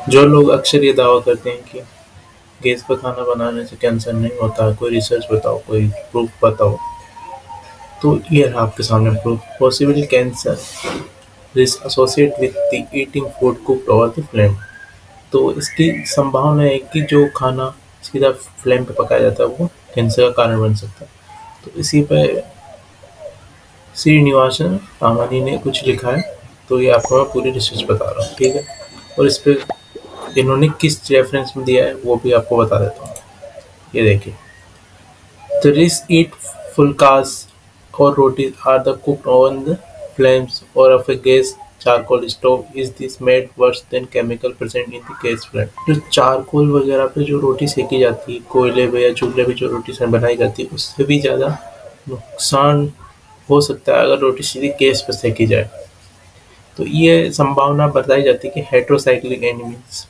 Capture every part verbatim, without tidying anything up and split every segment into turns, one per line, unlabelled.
जो लोग अक्सर ये दावा करते हैं कि गैस पर खाना बनाने से कैंसर नहीं होता, कोई रिसर्च बताओ, कोई प्रूफ बताओ। तो ये रहा आपके सामने proof. Possible cancer is associate with the eating food cooked over the flame. तो इसकी संभावना है कि जो खाना सीधा फ्लेम पे पकाया जाता है वो कैंसर का कारण बन सकता है। तो इसी पे श्रीनिवासन रामानी ने कुछ लिखा है, तो ये आपको मैं पूरी रिसर्च बता रहा हूँ, ठीक है। और इस पे इन्होंने किस रेफरेंस में दिया है वो भी आपको बता देता हूँ। ये देखिए, the rich eat fulkas or rotis are the cooked on the flames or of a gas charcoal stove. Is this made worse than chemical present in the gas flame? जो चारकोल वगैरह पे जो रोटी सेकी जाती है, कोयले पे या चूल्हे पे जो रोटी से बनाई जाती है, उससे भी ज़्यादा नुकसान हो सकता है अगर रोटी सीधी गैस पर सेकी जाए। तो ये संभावना बताई जाती है कि heterocyclic amines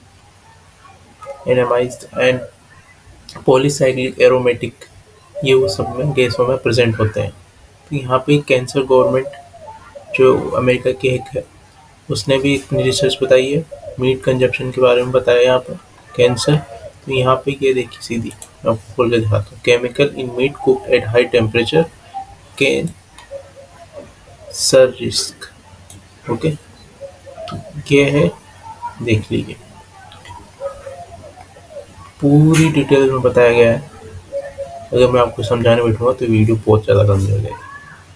amines and polycyclic aromatic ये वो सब में गैसों में प्रेजेंट होते हैं। तो यहाँ पे कैंसर गवर्नमेंट जो अमेरिका की एक है उसने भी अपनी रिसर्च बताई है, मीट कंजप्शन के बारे में बताया यहाँ पर कैंसर। तो यहाँ पे ये देखिए सीधी मैं आपको खोल के दिखाता हूँ, chemical in meat cooked at high temperature cancer risk. Okay, तो ये है, देख लीजिए पूरी डिटेल में बताया गया है। अगर मैं आपको समझाने बैठूंगा तो वीडियो बहुत ज़्यादा लंबी हो जाएगी।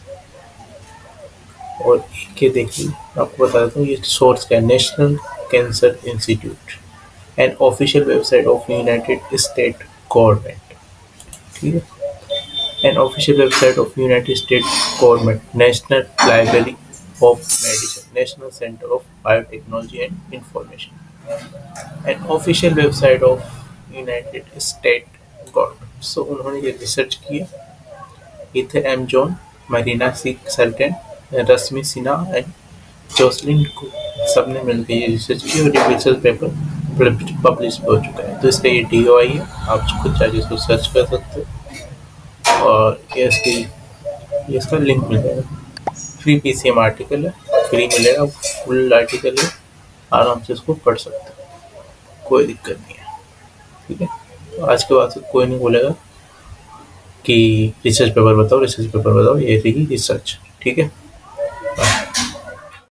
और एक ये देखिए आपको बता देता हूँ ये सोर्स क्या है, National Cancer Institute and official website of United State government, ठीक है। And official website of United State government, National Library of Medicine, National Center of Biotechnology and Information and official website of United State government. So उन्होंने ये research किया, इथे M John, Mariana C Stern, Rashmi Sinha and Jocelyn Koo सबने मिलकर ये research की और ये रिसर्च पेपर पब्लिश हो चुका है। तो इसका ये डी ओ आई है, आप खुद जाके इसको सर्च कर सकते हो और ये इसकी ये इसका लिंक मिल जाएगा। Free P C M article है, फ्री मिलेगा, फुल आर्टिकल है, आराम से इसको पढ़ सकते हो, कोई दिक्कत नहीं है, ठीक है। तो आज के बाद से कोई नहीं बोलेगा कि रिसर्च पेपर बताओ, रिसर्च पेपर बताओ, ये रही रिसर्च, ठीक है।